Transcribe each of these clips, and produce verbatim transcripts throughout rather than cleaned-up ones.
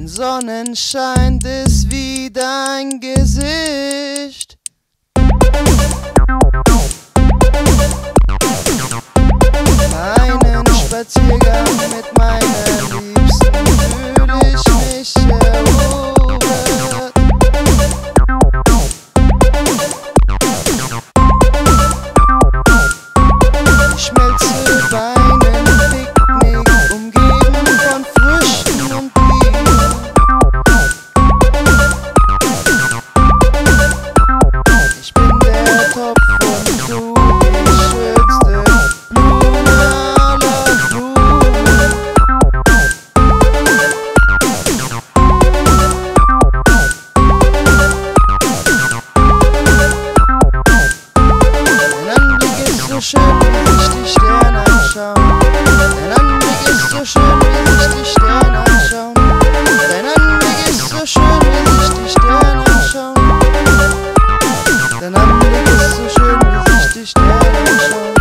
Ein Sonnenschein ist wie dein Gesicht. Einen Spaziergang mit meiner Liebsten fühl ich mich erobert. Ich schmelze bei einem Picknick, umgeben von Früchten und Bier. Ich bin der Topf und du die schönste Blume aller Blumen. Dein Anblick ist so schön, wie sich die Sterne anschauen. Dein Anblick ist so schön, wie sich die Sterne anschauen. Dein Anblick ist so schön, wie sich die Sterne anschauen. Dein Anblick ist so schön, wie sich die Sterne anschauen.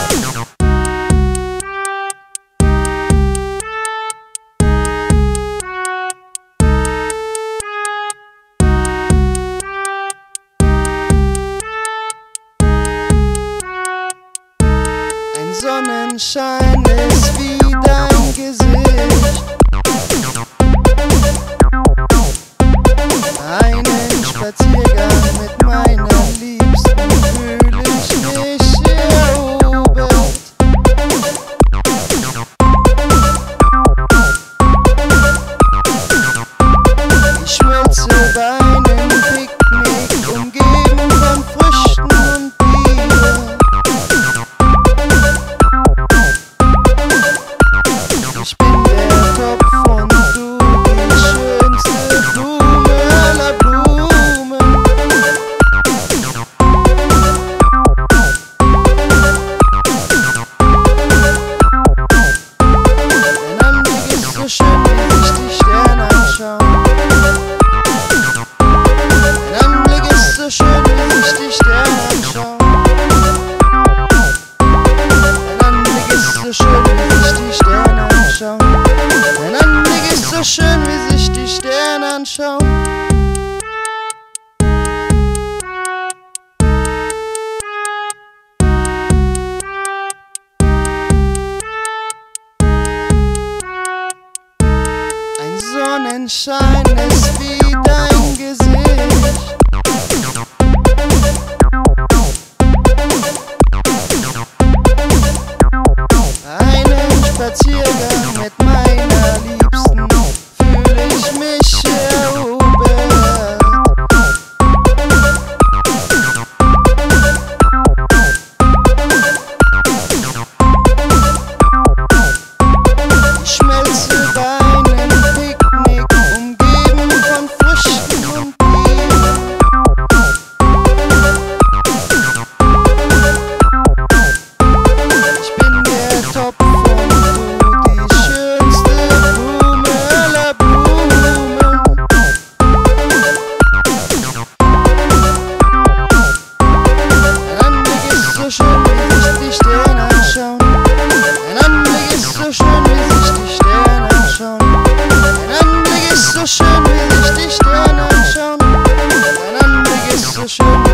Ein Sonnenschein ist wie dein Gesicht. Einen Spaziergang mit meiner Liebsten fühl ich mich erobert. Ich schmelze bei einem Picknick, umgeben von Früchten und Bier. Ich bin der Topf und du die schönste Blume aller Blumen. Dein Anblick ist so schön, wie sich die Sterne anschauen. Dein Anblick ist so schön, wie sich die Sterne anschauen. Dein Anblick ist so schön, wie sich die Sterne anschauen. Dein Anblick ist so schön, wie sich die Sterne anschauen. Ein Sonnenschein ist wie dein Gesicht. Einen Spaziergang mit meiner Liebsten fühl ich mich erobert. Ich schmelze bei einem Picknick, umgeben von Früchten und Bier. Ich bin der Topf und du die schönste Blume aller Blumen. Dein Anblick ist so schön, wie sich die Sterne anschauen. Dein Anblick ist so schön, wie sich die Sterne anschauen. Dein Anblick ist so schön, wie sich die Sterne anschauen. Dein Anblick ist so schön.